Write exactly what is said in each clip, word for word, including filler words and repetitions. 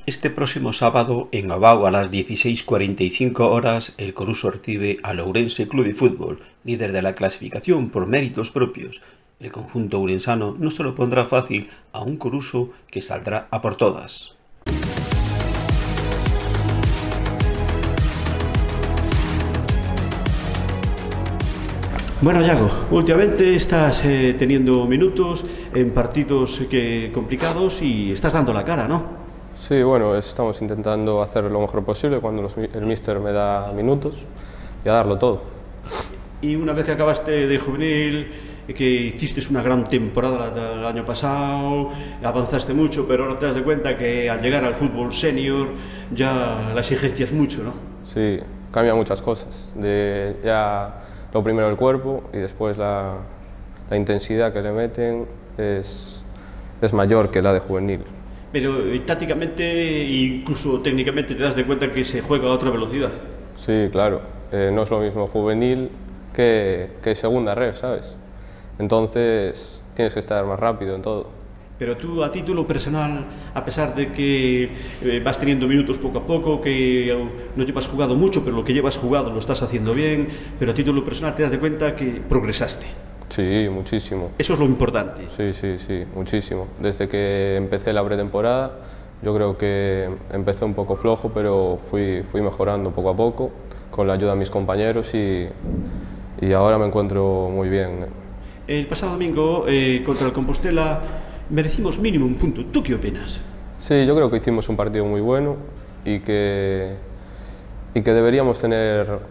Este próximo sábado, en Abao, a las dieciséis cuarenta y cinco horas, el Coruso recibe al Ourense Club de Fútbol, líder de la clasificación por méritos propios. El conjunto ourensano no se lo pondrá fácil a un Coruso que saldrá a por todas. Bueno, Yago, últimamente estás eh, teniendo minutos en partidos que, complicados y estás dando la cara, ¿no? Sí, bueno, estamos intentando hacer lo mejor posible cuando los, el míster me da minutos y a darlo todo. Y una vez que acabaste de juvenil, que hiciste una gran temporada el año pasado, avanzaste mucho, pero ahora te das de cuenta que al llegar al fútbol senior ya la exigencia es mucho, ¿no? Sí, cambia muchas cosas. De ya lo primero el cuerpo y después la, la intensidad que le meten es, es mayor que la de juvenil. Pero y, tácticamente e incluso técnicamente te das de cuenta que se juega a otra velocidad. Sí, claro. Eh, no es lo mismo juvenil que, que segunda red, ¿sabes? Entonces tienes que estar más rápido en todo. Pero tú, a título personal, a pesar de que eh, vas teniendo minutos poco a poco, que no llevas jugado mucho, pero lo que llevas jugado lo estás haciendo bien, pero a título personal te das de cuenta que progresaste. Sí, muchísimo. Eso es lo importante. Sí, sí, sí, muchísimo. Desde que empecé la pretemporada, yo creo que empecé un poco flojo, pero fui, fui mejorando poco a poco, con la ayuda de mis compañeros y, y ahora me encuentro muy bien. El pasado domingo, eh, contra el Compostela, merecimos mínimo un punto. ¿Tú qué opinas? Sí, yo creo que hicimos un partido muy bueno y que, y que deberíamos tener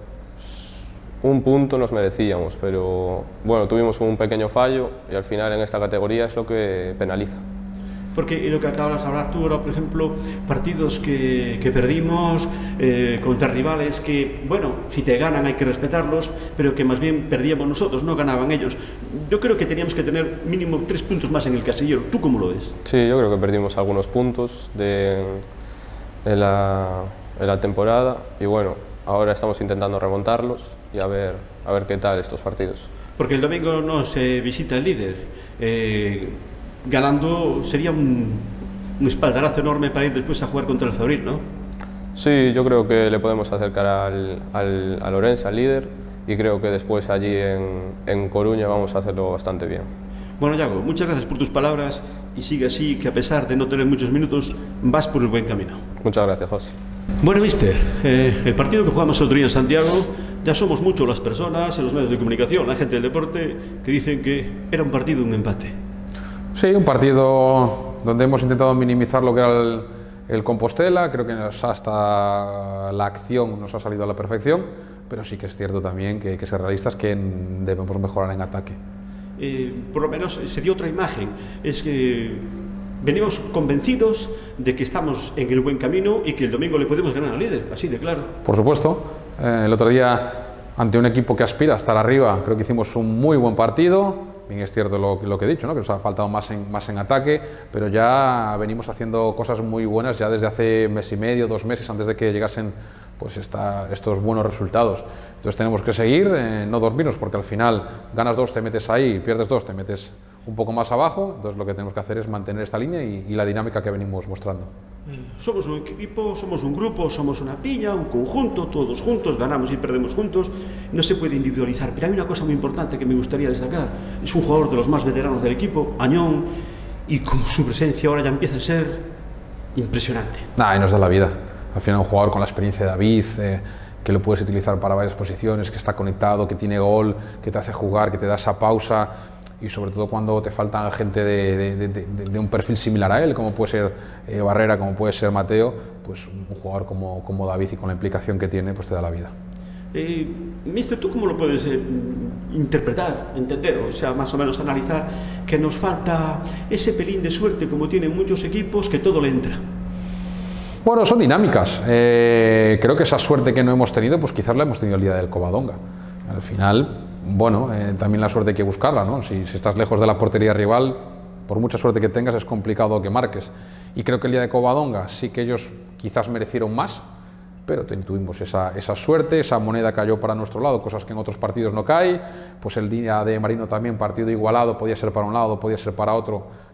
un punto, nos merecíamos, pero bueno, tuvimos un pequeño fallo y al final en esta categoría es lo que penaliza. Porque lo que acabas de hablar tú ahora, por ejemplo, partidos que, que perdimos eh, contra rivales que, bueno, si te ganan hay que respetarlos, pero que más bien perdíamos nosotros, no ganaban ellos. Yo creo que teníamos que tener mínimo tres puntos más en el casillero. ¿Tú cómo lo ves? Sí, yo creo que perdimos algunos puntos de, en, la, en la temporada y bueno, ahora estamos intentando remontarlos y a ver, a ver qué tal estos partidos. Porque el domingo nos eh, visita el líder. Eh, ganando sería un, un espaldarazo enorme para ir después a jugar contra el Fabril, ¿no? Sí, yo creo que le podemos acercar al, al, al Ourense, al líder, y creo que después allí en, en Coruña vamos a hacerlo bastante bien. Bueno, Yago, muchas gracias por tus palabras y sigue así, que a pesar de no tener muchos minutos, vas por el buen camino. Muchas gracias, José. Bueno, mister, eh, el partido que jugamos el otro día en Santiago, ya somos muchos las personas en los medios de comunicación, la gente del deporte, que dicen que era un partido, un empate. Sí, un partido donde hemos intentado minimizar lo que era el, el Compostela, creo que hasta la acción nos ha salido a la perfección, pero sí que es cierto también que hay que ser realistas, que debemos mejorar en ataque. Eh, por lo menos se dio otra imagen, es que venimos convencidos de que estamos en el buen camino y que el domingo le podemos ganar al líder, así de claro. Por supuesto, eh, el otro día ante un equipo que aspira a estar arriba, creo que hicimos un muy buen partido. Bien, es cierto lo, lo que he dicho, ¿no? Que nos ha faltado más en, más en ataque, pero ya venimos haciendo cosas muy buenas ya desde hace mes y medio, dos meses, antes de que llegasen pues esta, estos buenos resultados. Entonces tenemos que seguir, eh, no dormirnos, porque al final ganas dos, te metes ahí, pierdes dos, te metes un poco más abajo. Entonces lo que tenemos que hacer es mantener esta línea y, y la dinámica que venimos mostrando. Somos un equipo, somos un grupo, somos una piña, un conjunto, todos juntos, ganamos y perdemos juntos, no se puede individualizar, pero hay una cosa muy importante que me gustaría destacar, es un jugador de los más veteranos del equipo, Añón, y con su presencia ahora ya empieza a ser impresionante. Nah, y nos da la vida, al final un jugador con la experiencia de David, eh, que lo puedes utilizar para varias posiciones, que está conectado, que tiene gol, que te hace jugar, que te da esa pausa, y sobre todo cuando te falta gente de, de, de, de, de un perfil similar a él, como puede ser eh, Barrera, como puede ser Mateo, pues un jugador como, como David y con la implicación que tiene, pues te da la vida. Eh, mister, ¿tú cómo lo puedes eh, interpretar, entender, o sea, más o menos analizar que nos falta ese pelín de suerte como tienen muchos equipos, que todo le entra? Bueno, son dinámicas. Eh, creo que esa suerte que no hemos tenido, pues quizás la hemos tenido el día del Covadonga. Al final, bueno, eh, también la suerte hay que buscarla, ¿no? Si, si estás lejos de la portería rival, por mucha suerte que tengas es complicado que marques. Y creo que el día de Covadonga sí que ellos quizás merecieron más, pero tuvimos esa, esa suerte, esa moneda cayó para nuestro lado, cosas que en otros partidos no cae. Pues el día de Marino también, partido igualado, podía ser para un lado, podía ser para otro,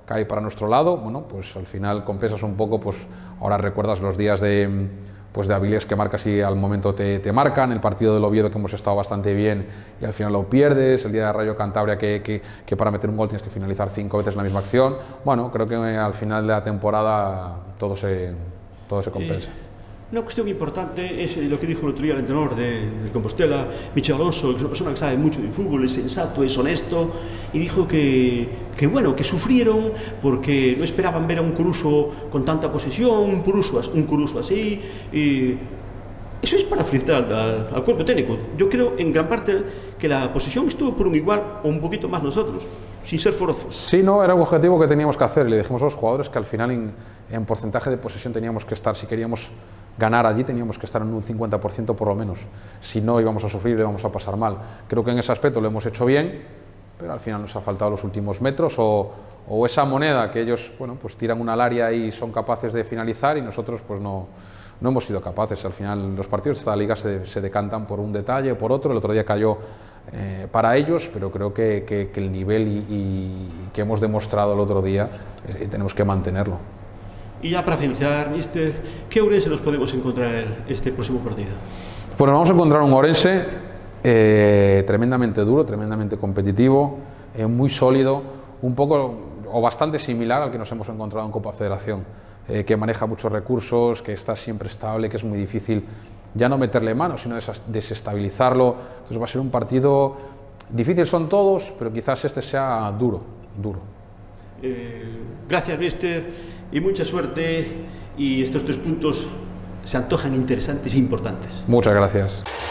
cae para nuestro lado, bueno, pues al final compensas un poco, pues ahora recuerdas los días de, pues de Avilés que marcas y al momento te, te marcan, el partido del Oviedo que hemos estado bastante bien y al final lo pierdes, el día de Rayo Cantabria que, que, que para meter un gol tienes que finalizar cinco veces la misma acción. Bueno, creo que al final de la temporada todo se, todo se compensa. Eh, una cuestión importante es lo que dijo el otro día el entrenador de, de Compostela, Michel Alonso, que es una persona que sabe mucho de fútbol, es sensato, es honesto, y dijo que, que bueno, que sufrieron porque no esperaban ver a un Coruso con tanta posesión, un Coruso, un Coruso así, y eso es para felicitar al, al, al cuerpo técnico. Yo creo en gran parte que la posesión estuvo por un igual o un poquito más nosotros, sin ser forofos. Sí, no, era un objetivo que teníamos que hacer. Le dijimos a los jugadores que al final en, en porcentaje de posesión teníamos que estar, si queríamos ganar allí teníamos que estar en un cincuenta por ciento por lo menos, si no íbamos a sufrir, íbamos a pasar mal. Creo que en ese aspecto lo hemos hecho bien, pero al final nos ha faltado los últimos metros o, o esa moneda que ellos, bueno, pues tiran una al área y son capaces de finalizar y nosotros pues no, no hemos sido capaces. Al final los partidos de esta liga se, se decantan por un detalle o por otro. El otro día cayó eh, para ellos, pero creo que, que, que el nivel y, y que hemos demostrado el otro día eh, tenemos que mantenerlo. Y ya para finalizar, mister, ¿qué Ourense nos podemos encontrar este próximo partido? Pues nos vamos a encontrar un Ourense eh, tremendamente duro, tremendamente competitivo, eh, muy sólido, un poco o bastante similar al que nos hemos encontrado en Copa Federación, eh, que maneja muchos recursos, que está siempre estable, que es muy difícil ya no meterle mano, sino desestabilizarlo. Entonces va a ser un partido difícil, son todos, pero quizás este sea duro, duro. Eh, gracias, mister. Y mucha suerte, y estos tres puntos se antojan interesantes e importantes. Muchas gracias.